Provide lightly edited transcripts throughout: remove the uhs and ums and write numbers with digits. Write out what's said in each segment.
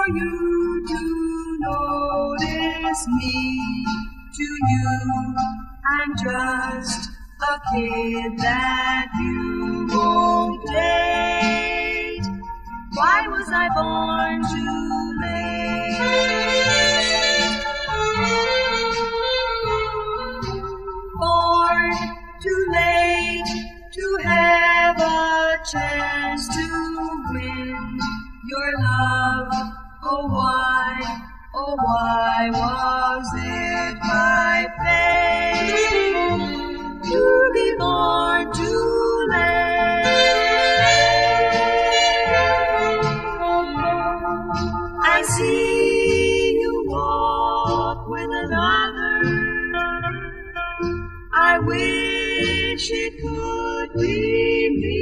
you to notice me. To you, I'm just a kid that you won't date. Why was I born too late? Born too late to have a chance to win your love. Oh why was it my fate to be born too late? I see you walk with another. I wish it could be me.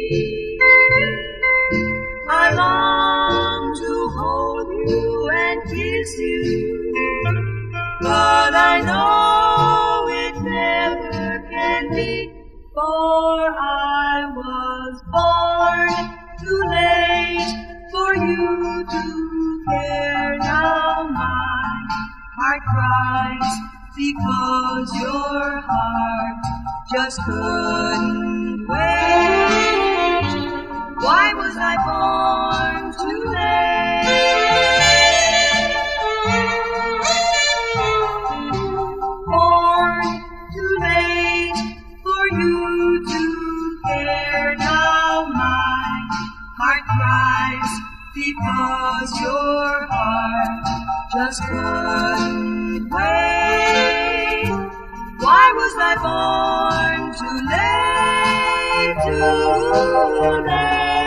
I long to hold you and kiss you, but I know it never can be, for I was born too late for you to care. Now my heart cries because your heart just couldn't wait. Why was I born too late? Born too late for you to care. Now my heart cries because your heart just couldn't wait. Why was I born too late? Too late.